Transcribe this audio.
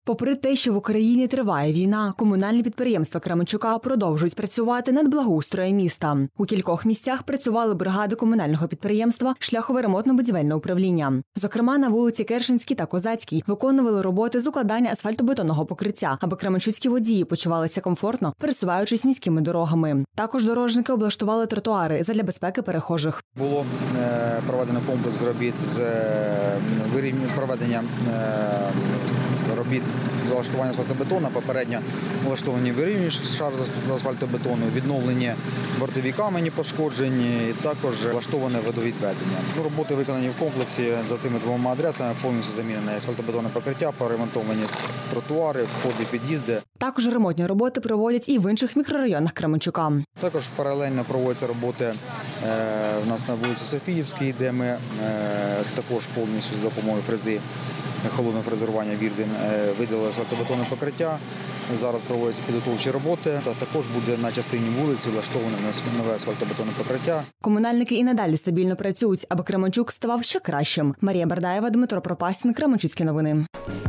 Попри те, що в Україні триває війна, комунальні підприємства Кременчука продовжують працювати над благоустроєм міста. У кількох місцях працювали бригади комунального підприємства «Шляхове ремонтно-будівельне управління». Зокрема, на вулиці Кершинській та Козацькій виконували роботи з укладання асфальтобетонного покриття, аби кременчуцькі водії почувалися комфортно, пересуваючись міськими дорогами. Також дорожники облаштували тротуари задля безпеки перехожих. Було проведено комплекс робіт з проведення робіт з влаштування асфальтобетону, попередньо влаштовані вирівнювальні шар з асфальтобетону, відновлені бортові камені пошкоджені, і також влаштоване водовідведення. Роботи виконані в комплексі за цими двома адресами, повністю замінене асфальтобетонне покриття, поремонтовані тротуари, входи, під'їзди. Також ремонтні роботи проводять і в інших мікрорайонах Кременчука. Також паралельно проводяться роботи у нас на вулиці Софіївській, де ми також повністю за допомогою фрези холодного фрезерування Вірден видали асфальтобетонне покриття. Зараз проводяться підготовчі роботи, та також буде на частині вулиці влаштоване нове асфальтобетонне покриття. Комунальники і надалі стабільно працюють, аби Кременчук ставав ще кращим. Марія Бардаєва, Дмитро Пропастін, Кременчуцькі новини.